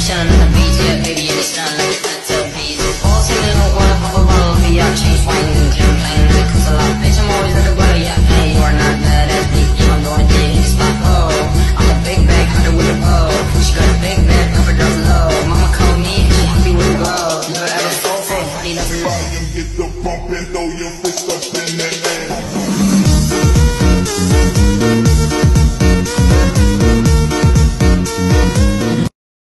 Turn on the beat, yeah, baby, and it's not like